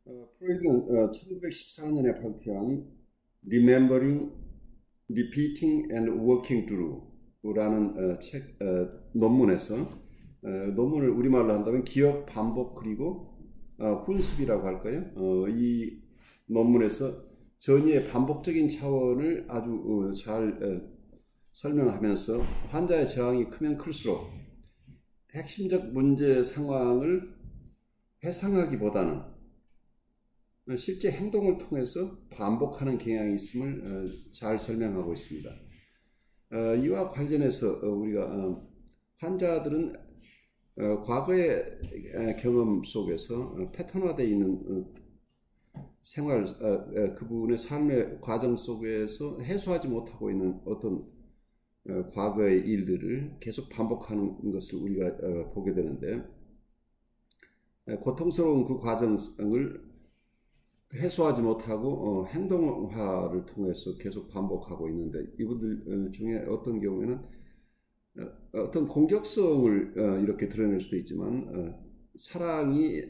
프로이드는 1914년에 발표한 Remembering, Repeating and Working Through라는 논문에서 논문을 우리말로 한다면 기억, 반복, 그리고 훈습이라고 할까요? 이 논문에서 전이의 반복적인 차원을 아주 잘 설명하면서 환자의 저항이 크면 클수록 핵심적 문제 상황을 회상하기보다는 실제 행동을 통해서 반복하는 경향이 있음을 잘 설명하고 있습니다. 이와 관련해서 우리가 환자들은 과거의 경험 속에서 패턴화되어 있는 생활, 그분의 삶의 과정 속에서 해소하지 못하고 있는 어떤 과거의 일들을 계속 반복하는 것을 우리가 보게 되는데, 고통스러운 그 과정을 해소하지 못하고 행동화를 통해서 계속 반복하고 있는데, 이분들 중에 어떤 경우에는 어떤 공격성을 이렇게 드러낼 수도 있지만 사랑이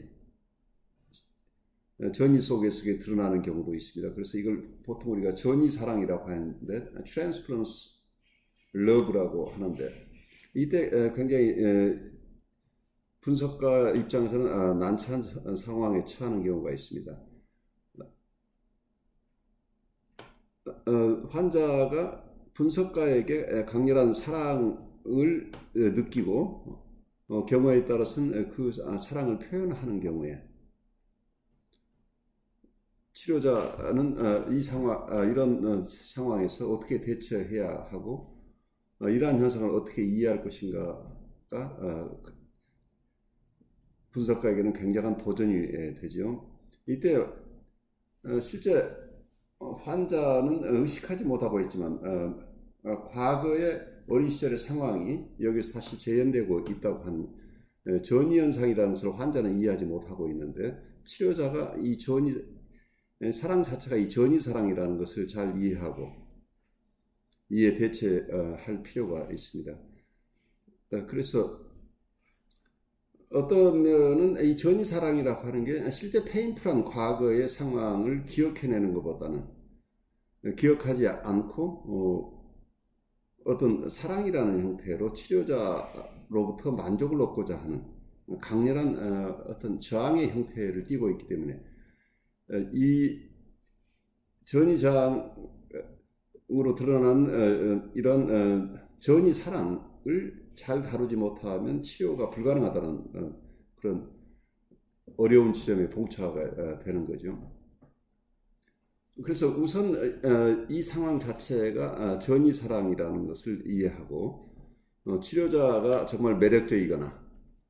전이 속에서 드러나는 경우도 있습니다. 그래서 이걸 보통 우리가 전이 사랑이라고 하는데 transference love라고 하는데, 이때 굉장히 분석가 입장에서는 난처한 상황에 처하는 경우가 있습니다. 환자가 분석가에게 강렬한 사랑을 느끼고 경우에 따라서는 그 사랑을 표현하는 경우에 치료자는 이런 상황에서 어떻게 대처해야 하고 이러한 현상을 어떻게 이해할 것인가가 분석가에게는 굉장한 도전이 되죠. 이때 실제 환자는 의식하지 못하고 있지만 과거의 어린 시절의 상황이 여기서 다시 재현되고 있다고 하는 전이 현상이라는 것을 환자는 이해하지 못하고 있는데, 치료자가 이 전이 사랑 자체가 이 전이 사랑이라는 것을 잘 이해하고 이에 대처할 필요가 있습니다. 그래서 어떤 면은 이 전이 사랑이라고 하는 게 실제 페인풀한 과거의 상황을 기억해내는 것보다는 기억하지 않고 어떤 사랑이라는 형태로 치료자로부터 만족을 얻고자 하는 강렬한 어떤 저항의 형태를 띠고 있기 때문에 이 전이 저항으로 드러난 이런 전이 사랑을 잘 다루지 못하면 치료가 불가능하다는 그런 어려운 지점에 봉착하게 되는 거죠. 그래서 우선 이 상황 자체가 전이 사랑이라는 것을 이해하고 치료자가 정말 매력적이거나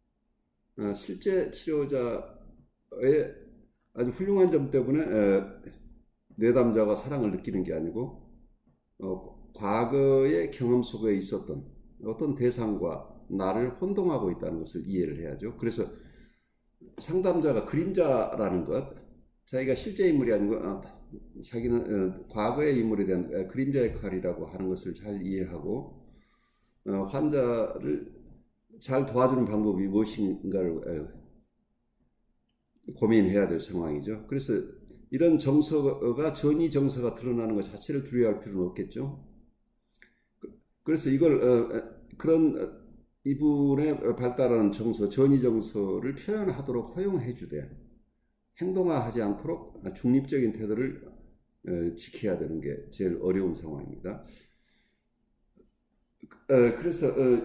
실제 치료자의 아주 훌륭한 점 때문에 내담자가 사랑을 느끼는 게 아니고 과거의 경험 속에 있었던 어떤 대상과 나를 혼동하고 있다는 것을 이해를 해야죠. 그래서 상담자가 그림자라는 것, 자기가 실제 인물이 아니고 자기는 과거의 인물에 대한 그림자 역할이라고 하는 것을 잘 이해하고 환자를 잘 도와주는 방법이 무엇인가를 고민해야 될 상황이죠. 그래서 이런 정서가 전이 정서가 드러나는 것 자체를 두려워할 필요는 없겠죠. 그래서 이걸 그런 이분의 발달하는 정서, 전이 정서를 표현하도록 허용해 주되 행동화하지 않도록 중립적인 태도를 지켜야 되는 게 제일 어려운 상황입니다. 그래서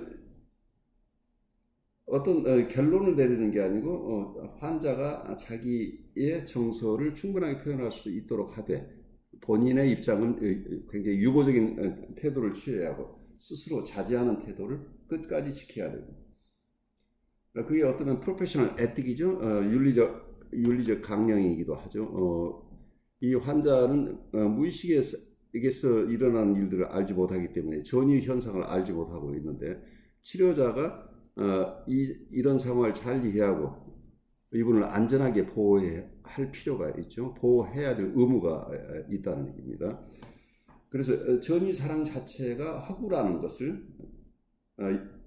어떤 결론을 내리는 게 아니고 환자가 자기의 정서를 충분하게 표현할 수 있도록 하되 본인의 입장은 굉장히 유보적인 태도를 취해야 하고 스스로 자제하는 태도를 끝까지 지켜야 되고, 그게 어떤 프로페셔널 에틱이죠. 윤리적 강령이기도 하죠. 이 환자는 무의식에서 일어나는 일들을 알지 못하기 때문에 전이 현상을 알지 못하고 있는데, 치료자가 이런 상황을 잘 이해하고 이분을 안전하게 보호할 필요가 있죠. 보호해야 될 의무가 있다는 얘기입니다. 그래서 전이 사랑 자체가 허구라는 것을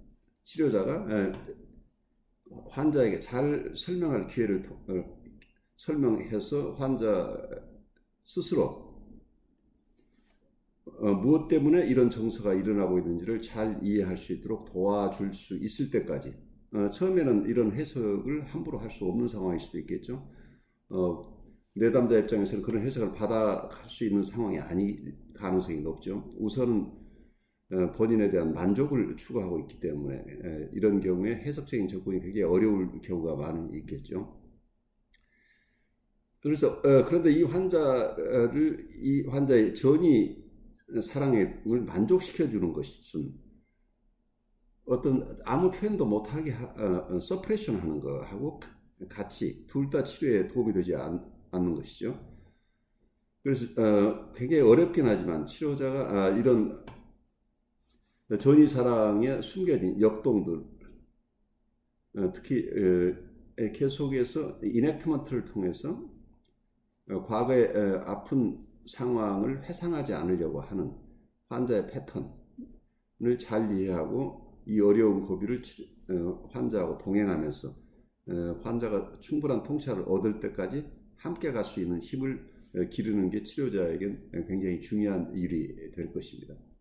치료자가 환자에게 잘 설명할 기회를 설명해서 환자 스스로 무엇 때문에 이런 정서가 일어나고 있는지를 잘 이해할 수 있도록 도와줄 수 있을 때까지, 처음에는 이런 해석을 함부로 할 수 없는 상황일 수도 있겠죠. 내담자 입장에서는 그런 해석을 받아갈 수 있는 상황이 아닐 가능성이 높죠. 우선은 본인에 대한 만족을 추구하고 있기 때문에 이런 경우에 해석적인 접근이 굉장히 어려울 경우가 많이 있겠죠. 그래서 그런데 이 환자의 전이 사랑을 만족시켜 주는 것은 어떤 아무 표현도 못하게 서프레션 하는 거하고 같이 둘 다 치료에 도움이 되지 않는 것이죠. 그래서 굉장히 어렵긴 하지만 치료자가 이런 전이 사랑에 숨겨진 역동들, 특히 계속해서 이넥트먼트를 통해서 과거의 아픈 상황을 회상하지 않으려고 하는 환자의 패턴을 잘 이해하고 이 어려운 고비를 환자하고 동행하면서 환자가 충분한 통찰을 얻을 때까지 함께 갈 수 있는 힘을 기르는 게 치료자에겐 굉장히 중요한 일이 될 것입니다.